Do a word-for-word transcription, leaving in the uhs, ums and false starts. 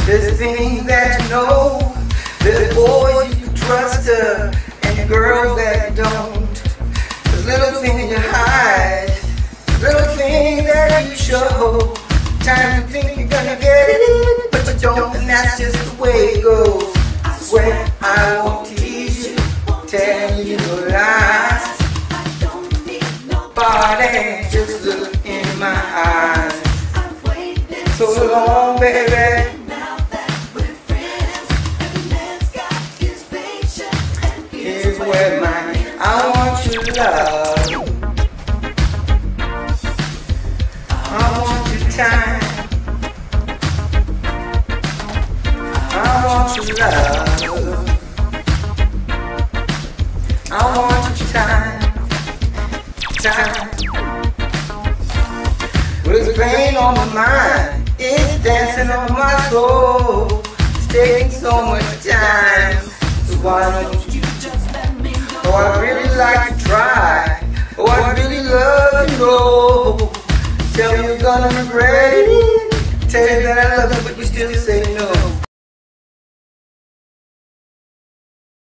There's things that you know, there's boys you can trust her, and girls that don't. There's little things you hide, little things that you show. Times you think you're gonna get it, but you don't, and that's just the way it goes. I swear I won't tease you, tell you lies. Body, just look in my eyes. So long, baby. Here's where my I want your love. I want your time. I want your love. I want your time. Time. Well, there's pain on my mind. It's dancing on my soul. It's taking so much time. So why don't you just let me go? Oh, I really like to try. Oh, I really love to know. Tell me you're gonna regret it. Tell you that I love you, but you still say no.